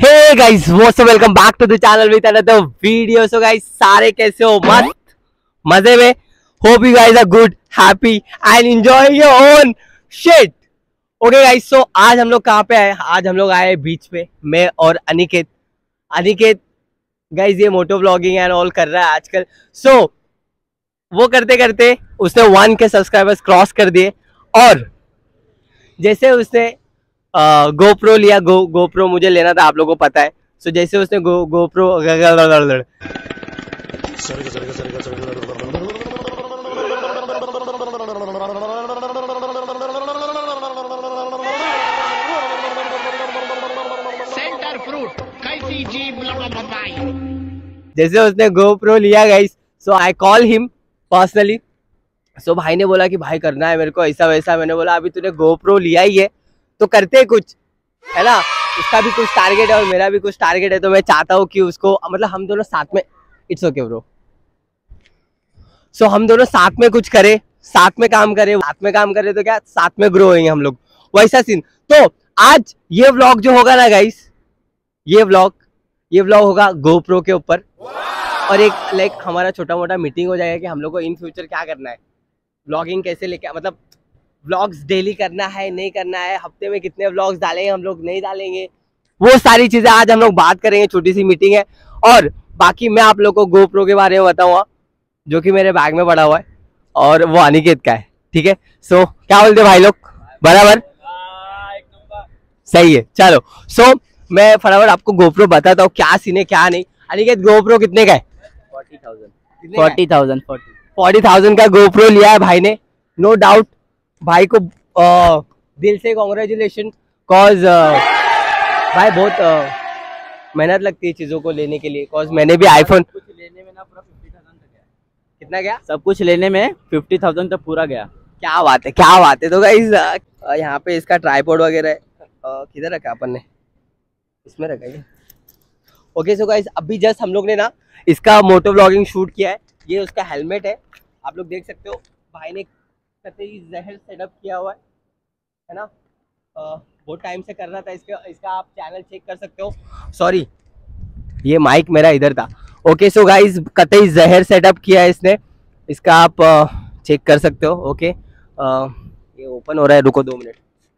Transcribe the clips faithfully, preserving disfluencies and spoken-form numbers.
Hey guys what's up, welcome back to the channel with another video. So guys सारे कैसे हो? मस्त मजे में। Hope you guys are good, happy and enjoying your own shit. Okay guys, so आज हम लोग कहाँ पे आए? आज हम लोग आए बीच पे, मैं और अनिकेत। अनिकेत गाइस ये मोटो व्लॉगिंग एंड ऑल कर रहा है आजकल। सो so, वो करते करते उसने वन के सब्सक्राइबर्स क्रॉस कर दिए और जैसे उसने गोप्रो लिया, गो गोप्रो मुझे लेना था, आप लोगों को पता है। सो so, जैसे उसने गो गोप्रो सेंटर फ्रूट कैसी जीभ जैसे उसने गोप्रो लिया guys, so I call him personally. So भाई ने बोला कि भाई करना है मेरे को ऐसा वैसा। मैंने बोला अभी तूने गोप्रो लिया ही है तो करते कुछ, है ना। उसका भी कुछ टारगेट है और मेरा भी कुछ टारगेट है, तो मैं चाहता हूँ कि उसको मतलब हम दोनों साथ में, इट्स ओके ब्रो। सो हम दोनों साथ में कुछ करें, साथ में काम करें। साथ में काम करें तो क्या, साथ में ग्रो होंगे हम लोग, वैसा सीन। तो आज ये व्लॉग जो होगा ना गाइस, ये व्लॉग ये व्लॉग होगा गोप्रो के ऊपर और एक लाइक हमारा छोटा मोटा मीटिंग हो जाएगा कि हम लोग को इन फ्यूचर क्या करना है, व्लॉगिंग कैसे लेके, मतलब व्लॉग्स डेली करना है नहीं करना है, हफ्ते में कितने व्लॉग्स डालेंगे हम लोग नहीं डालेंगे, वो सारी चीजें आज हम लोग बात करेंगे। छोटी सी मीटिंग है और बाकी मैं आप लोग को गोप्रो के बारे में बताऊंगा जो कि मेरे बैग में पड़ा हुआ है और वो अनिकेत का है, ठीक है। सो so, क्या बोलते भाई लोग, बराबर सही है? चलो सो so, मैं फटाफट आपको गोप्रो बताता हूँ क्या सीन है क्या नहीं। अनिकेत गोप्रो कितने का है? Forty thousand forty thousand forty thousand का गोप्रो लिया है भाई ने। नो डाउट भाई को uh, दिल से कॉन्ग्रेचुलेशन, कॉज uh, भाई बहुत uh, मेहनत लगती है चीजों को लेने के लिए। कॉज मैंने भी आईफोन कुछ लेने में ना पूरा फिफ्टी थाउजेंड तक गया। कितना गया? सब कुछ लेने में फिफ्टी थाउजेंड तक पूरा गया। क्या बात है, क्या बात है। तो गाइस uh, यहाँ पे इसका ट्राइपॉड वगैरह है, uh, किधर रखा अपन ने? इसमें रखा है। ओके सो गाइस अभी जस्ट हम लोग ने ना इसका मोटो व्लॉगिंग शूट किया है। ये उसका हेलमेट है, आप लोग देख सकते हो। भाई ने कतई जहर सेटअप किया हुआ है, है ना। बहुत टाइम से कर रहा था इसका इसका आप चैनल चेक कर सकते हो। सॉरी ये माइक मेरा इधर था। ओके सो गाइस कतई जहर सेटअप किया है इसने, इसका आप चेक कर सकते हो। ओके ये ओपन हो रहा है, रुको दो मिनट।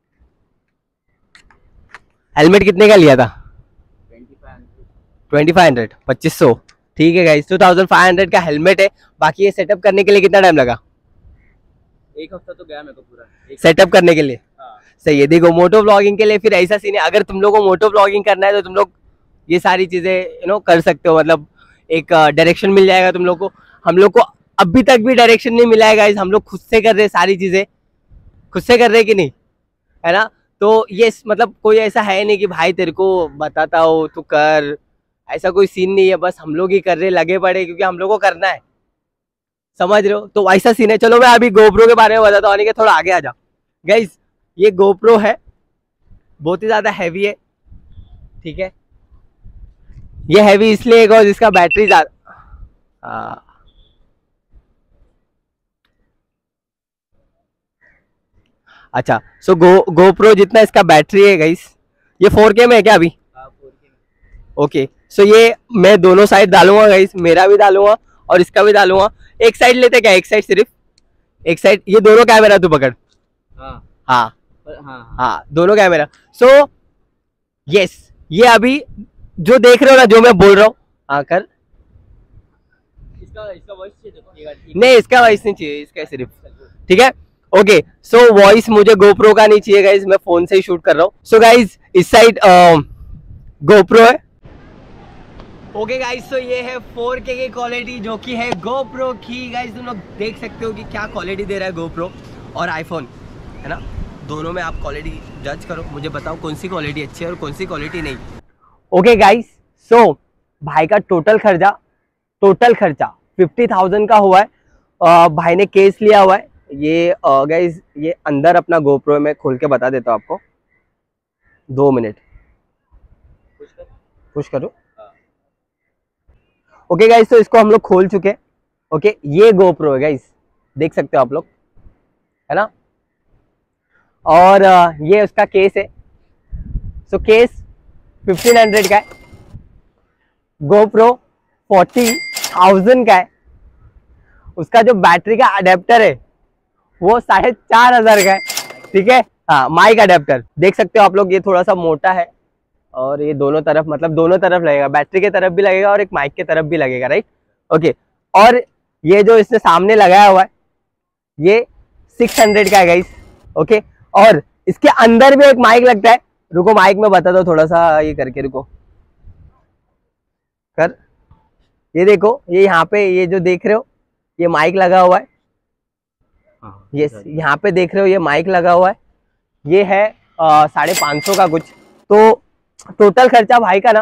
हेलमेट कितने का लिया था? ट्वेंटी फाइव हंड्रेड, पच्चीस सौ, ठीक है guys. Two thousand five hundred का हेलमेट है। बाकी ये सेटअप करने के लिए कितना टाइम लगा? एक हफ्ता तो गया मेरे को पूरा सेटअप करने के लिए। हाँ। सही है। देखो मोटो व्लॉगिंग के लिए फिर ऐसा सीन है, अगर तुम लोगों को मोटो व्लॉगिंग करना है तो तुम लोग ये सारी चीजें यू नो कर सकते हो, मतलब एक डायरेक्शन मिल जाएगा तुम लोग को। हम लोग को अभी तक भी डायरेक्शन नहीं मिला है गाइस, हम लोग खुद से कर रहे सारी चीजें, खुद से कर रहे कि नहीं, है ना। तो ये मतलब कोई ऐसा है नहीं कि भाई तेरे को बताता हो तू कर, ऐसा कोई सीन नहीं है। बस हम लोग ही कर रहे, लगे पड़े, क्योंकि हम लोग को करना है, समझ रहे हो। तो ऐसा सीन है। चलो मैं अभी गोप्रो के बारे में बताता हूँ। थोड़ा आगे आ जा गाइस। ये गोप्रो है, बहुत ही ज्यादा हैवी है, ठीक है। ये हैवी इसलिए है जिसका बैटरी ज्यादा, अच्छा सो गो गोप्रो जितना इसका बैटरी है गाइस, ये फोर के में है क्या अभी? ओके सो ये मैं दोनों साइड डालूंगा गाइस, मेरा भी डालूंगा और इसका भी डालूंगा। एक साइड लेते क्या? एक साइड सिर्फ, एक साइड। ये दोनों कैमरा तू पकड़। हाँ हाँ हाँ हाँ दोनों कैमरा। सो यस ये अभी जो देख रहे हो ना, जो मैं बोल रहा हूँ, हाँ कर। इसका इसका वॉइस चाहिए? नहीं इसका वॉइस नहीं चाहिए, इसका सिर्फ, ठीक है। ओके सो वॉइस मुझे गोप्रो का नहीं चाहिए गाइज, मैं फोन से ही शूट कर रहा हूँ। सो गाइज इस साइड गोप्रो है। ओके गाइस तो ये है फोर के की क्वालिटी जो कि है गोप्रो की। गाइस तुम लोग देख सकते हो कि क्या क्वालिटी दे रहा है गोप्रो और आईफोन, है ना। दोनों में आप क्वालिटी जज करो, मुझे बताओ कौन सी क्वालिटी अच्छी है और कौन सी क्वालिटी नहीं। ओके गाइस सो भाई का टोटल खर्चा टोटल खर्चा फिफ्टी थाउजेंड का हुआ है। uh, भाई ने केस लिया हुआ है। ये गाइस uh, ये अंदर अपना गोप्रो में खोल के बता देता हूँ आपको, दो मिनट पुश करो। ओके okay गाइस तो इसको हम लोग खोल चुके हैं। ओके okay, ये गोप्रो है गाइस, देख सकते हो आप लोग, है ना। और uh, ये उसका केस है। So so, case fifteen hundred का है, GoPro फोर्टी थाउजेंड का है, उसका जो बैटरी का अडेप्टर है वो साढ़े चार हजार का है, ठीक है। हाँ, माइक अडेप्टर देख सकते हो आप लोग, ये थोड़ा सा मोटा है और ये दोनों तरफ मतलब दोनों तरफ लगेगा, बैटरी के तरफ भी लगेगा और एक माइक के तरफ भी लगेगा, राइट, ओके। और ये जो इसने सामने लगाया हुआ है ये सिक्स हंड्रेड का है गाइस, ओके। और इसके अंदर भी एक माइक लगता है, रुको माइक में बता दो थोड़ा सा ये करके, रुको कर, ये देखो, ये यहाँ पे ये जो देख रहे हो ये माइक लगा हुआ है, ये यहाँ पे देख रहे हो ये माइक लगा हुआ है, ये है साढ़े पाँच सौ का कुछ। तो टोटल खर्चा भाई का ना,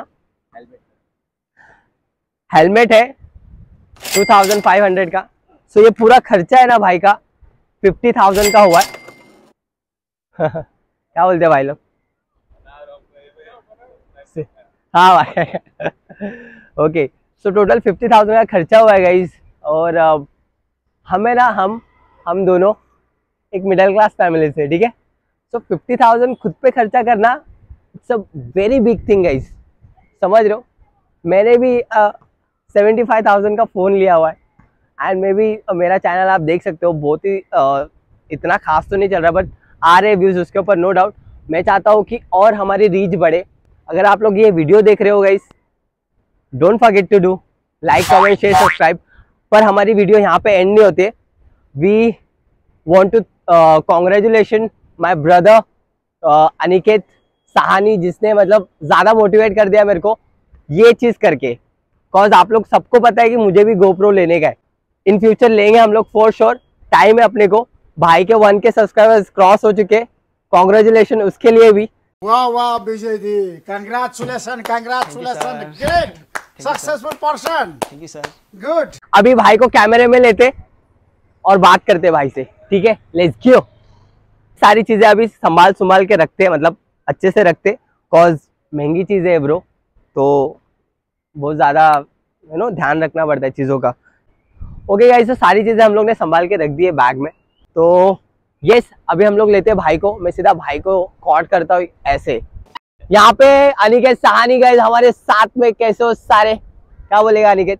हेलमेट है टू थाउजेंड फाइव हंड्रेड का, सो ये पूरा खर्चा है ना भाई का फिफ्टी थाउजेंड का हुआ है। क्या बोलते हैं भाई लोग? हाँ भाई okay, so total fifty thousand का खर्चा हुआ है गाइस। और uh, हमें ना हम हम दोनों एक मिडिल क्लास फैमिली से, ठीक है। सो फिफ्टी थाउजेंड खुद पे खर्चा करना it's a very big thing guys, समझ रहे हो। मैंने भी सेवेंटी फाइव थाउजेंड का फ़ोन लिया हुआ है एंड मे बी uh, मेरा चैनल आप देख सकते हो बहुत ही uh, इतना खास तो नहीं चल रहा, बट आ रहे व्यूज़ उसके ऊपर, नो डाउट। मैं चाहता हूँ कि और हमारी रीच बढ़े। अगर आप लोग ये वीडियो देख रहे हो guys, don't forget to do like comment share subscribe. पर हमारी वीडियो यहाँ पे एंड नहीं होते, we want to congratulation my brother Aniket Sahni, जिसने मतलब ज़्यादा मोटिवेट कर दिया मेरे को ये चीज़ करके। कॉज आप लोग सबको पता है कि मुझे भी GoPro लेने का है, इन फ्यूचर लेंगे हम लोग फॉर श्योर, टाइम है अपने को। भाई के वन के सब्सक्राइबर्स क्रॉस हो चुके, कॉन्ग्रेचुलेशन उसके लिए भी। वाह वाह Vijay ji, congratulation congratulation, great successful person, thank you sir, good. अभी भाई को कैमरे में लेते और बात करते भाई से, ठीक है, लेट्स गो। सारी चीजें अभी संभाल संभाल के रखते, मतलब अच्छे से रखते, कॉज महंगी चीजें है ब्रो, तो बहुत ज्यादा यू नो ध्यान रखना पड़ता है चीजों का। ओके गाइस, तो सारी चीजें हम लोग ने संभाल के रख दी है बैग में। तो यस, अभी हम लोग लेते हैं भाई को, मैं सीधा भाई को कॉल करता हूँ ऐसे। यहाँ पे अनिकेत साहनी गाइस हमारे साथ में, कैसे हो सारे? क्या बोलेगा अनिकेत?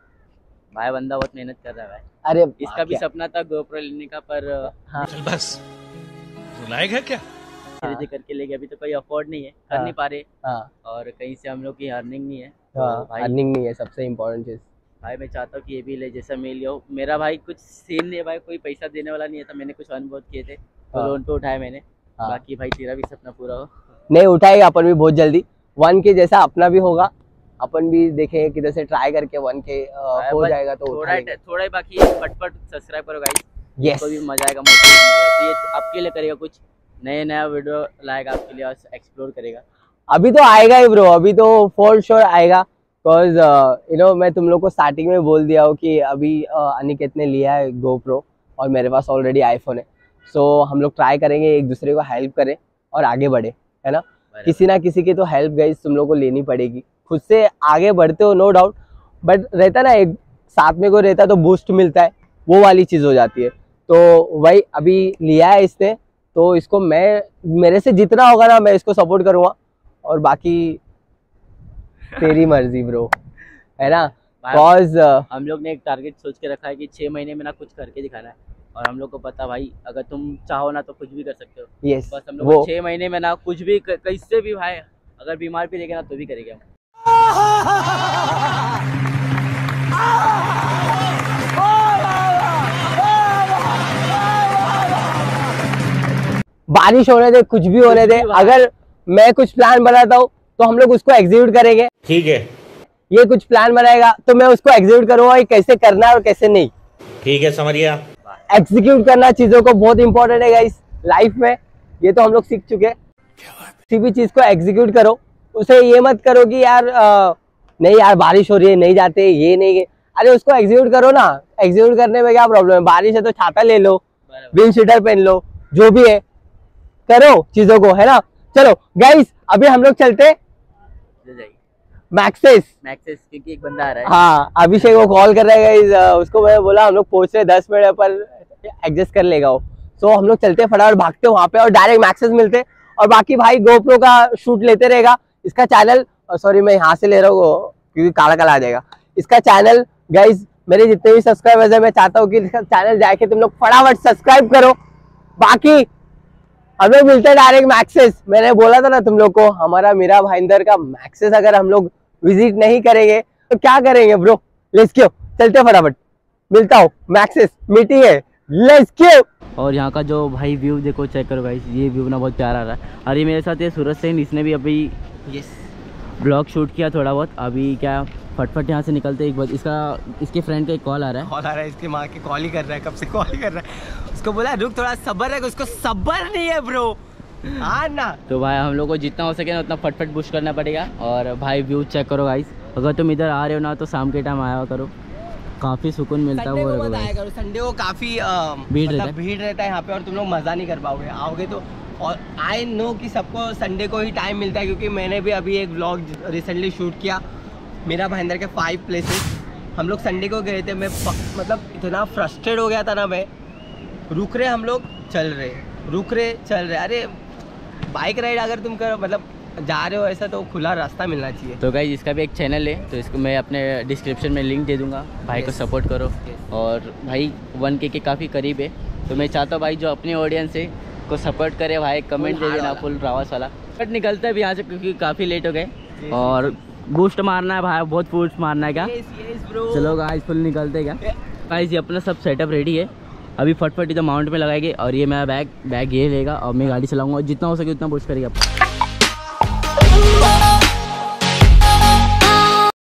भाई बंदा बहुत मेहनत कर रहा है भाई। अरे इसका भी सपना था GoPro लेने का, पर हाँ। बस रुलाएगा क्या? धीरे धीरे करके ले गया, अभी तो कोई अफोर्ड नहीं है, कर नहीं पा रहे, हाँ, और कहीं से हम लोग की अर्निंग नहीं है। हाँ, तो भाई अर्निंग नहीं है सबसे इम्पोर्टेंट चीज। भाई मैं चाहता हूँ कि ये भी ले, जैसा मैं लिया हूँ। मेरा भाई कुछ सीन नहीं है भाई, कोई पैसा देने वाला नहीं है, तो मैंने कुछ अर्न बहुत किए थे, तो हाँ। लोन पे उठाए मैंने। हाँ। बाकी भाई तेरा भी सपना पूरा हो। नहीं, उठाएगा अपन भी बहुत जल्दी, वन के जैसा अपना भी होगा, अपन भी देखेंगे किधर से ट्राई करके वन के हो जाएगा तो थोड़ा उठाएंगे। थोड़ा ही बाकी है, फटफट सब्सक्राइब करो गाइस, यस, तो भी मजा आएगा, मोटिवेशन मिलेगा। तो ये आपके लिए करेगा, कुछ नए नया वीडियो लाएगा आपके लिए और एक्सप्लोर करेगा। अभी तो आएगा ही ब्रो, अभी तो फॉर श्योर आएगा, बिकॉज यू नो मैं तुम लोग को स्टार्टिंग में बोल दिया हूँ कि अभी uh, अनिकेत ने लिया है GoPro और मेरे पास ऑलरेडी आईफोन है। सो so, हम लोग ट्राई करेंगे एक दूसरे को हेल्प करें और आगे बढ़े, है ना। किसी ना किसी की तो हेल्प गाइस तुम लोग को लेनी पड़ेगी, खुद से आगे बढ़ते हो नो डाउट, बट रहता ना एक साथ में कोई रहता तो बूस्ट मिलता है, वो वाली चीज़ हो जाती है। तो वही अभी लिया है इसने, तो इसको मैं मेरे से जितना होगा ना मैं इसको सपोर्ट करूँगा, और बाकी तेरी मर्जी ब्रो, है ना। कॉज uh, हम लोग ने एक टारगेट सोच के रखा है कि छह महीने में ना कुछ करके दिखाना है, और हम लोग को पता भाई अगर तुम चाहो ना तो कुछ भी कर सकते हो। यस, बस हम लोग वो छह महीने में ना कुछ भी, कैसे भी भाई, अगर बीमार भी रहेगा ना तो भी करेंगे हम। बारिश होने दे, कुछ भी होने दे, अगर मैं कुछ प्लान बनाता हूँ तो हम लोग उसको एग्जीक्यूट करेंगे, ठीक है, ये कुछ प्लान बनाएगा तो मैं उसको एग्जीक्यूट करूंगा, कैसे करना है और कैसे नहीं, ठीक है, समझ गया। एग्जीक्यूट करना चीजों को बहुत इंपॉर्टेंट है गाइस लाइफ में, ये तो हम लोग सीख चुके हैं। किसी भी चीज को एग्जीक्यूट करो, उसे ये मत करो कि यार आ, नहीं यार बारिश हो रही है नहीं जाते, ये नहीं, अरे उसको एग्जीक्यूट करो ना। एग्जीक्यूट करने में क्या प्रॉब्लम है? बारिश है तो छाता ले लो, विंड शीटर पहन लो, जो भी है करो चीजों को, है ना। चलो गाइस, अभी हम लोग चलते मैक्सेस मैक्सेस, क्योंकि एक बंदा आ रहा है। हाँ, अभिषेक वो कॉल कर रहा है गाइस, उसको मैं बोला हम लोग पहुंच रहे दस मिनट पर एडजस्ट कर लेगा वो। सो हम लोग चलते फटाफट भागते वहां पे और डायरेक्ट मैक्सेस मिलते, और बाकी भाई GoPro का शूट लेते रहेगा, इसका चैनल, सॉरी मैं यहाँ से ले रहा हूँ क्योंकि काला काला आ जाएगा। इसका चैनल गाइज, मेरे जितने भी सब्सक्राइबर्स है मैं चाहता हूँ कि इसका चैनल जाके तुम लोग फटाफट सब्सक्राइब करो। बाकी हम लोग मिलते हैं डायरेक्ट मैक्सेस। मैंने बोला था ना तुम लोग को, हमारा मीरा भाईंदर का मैक्सेस अगर हम लोग विजिट नहीं करेंगे तो क्या करेंगे ब्रो। लेट्स गो, चलते फटाफट, मिलता हूँ मैक्सेस, मीटिंग है, लेट्स गो। और यहाँ का जो भाई व्यू देखो, चेक करो गाइस, ये व्यू ना बहुत प्यारा आ रहा है। और ये मेरे साथ ये सूरज सेन, इसने भी अभी यस ब्लॉग शूट किया थोड़ा बहुत। अभी क्या फटफट यहाँ से निकलते एक बार, इसका इसके फ्रेंड का एक कॉल आ रहा है कॉल आ रहा है इसकी माँ की, कॉल ही कर रहा है, कब से कॉल ही कर रहा है। उसको बोला रुक थोड़ा सब्र है, उसको सब्र नहीं है ब्रो। हाँ ना, तो भाई हम लोग को जितना हो सके ना उतना फटफट पुश करना पड़ेगा। और भाई व्यू चेक करो गाइस, अगर तुम इधर आ रहे हो ना तो शाम के टाइम आया करो, काफ़ी सुकून मिलता है। वो आया करो, संडे को काफ़ी भीड़ रहता है। भीड़ रहता है यहाँ पे और तुम लोग मज़ा नहीं कर पाओगे, आओगे तो। और आई नो कि सबको संडे को ही टाइम मिलता है, क्योंकि मैंने भी अभी एक व्लॉग रिसेंटली शूट किया मीरा भाईंदर के फाइव प्लेसेस। हम लोग संडे को गए थे, मैं मतलब इतना फ्रस्ट्रेट हो गया था ना मैं, रुक रहे हम लोग चल रहे, रुक रहे चल रहे। अरे बाइक राइड अगर तुम कर मतलब जा रहे हो ऐसा तो खुला रास्ता मिलना चाहिए। तो गाइस इसका भी एक चैनल है, तो इसको मैं अपने डिस्क्रिप्शन में लिंक दे दूंगा, भाई को सपोर्ट करो। और भाई वन के के काफ़ी करीब है, तो मैं चाहता हूँ भाई जो अपने ऑडियंस है को सपोर्ट करे भाई, कमेंट दे देना फुल रावस वाला। बट निकलते भी यहाँ से क्योंकि काफ़ी लेट हो गए, और बूस्ट मारना है भाई, बहुत बूस्ट मारना है क्या। yes, yes, bro. चलो गाइस फुल निकलते क्या गाइस, ये अपना सब सेटअप रेडी है, अभी फटफट इधर माउंट में लगाएंगे। और ये मेरा बैग बैग ये लेगा और मैं गाड़ी चलाऊंगा, और जितना हो सके उतना पुश करेगा।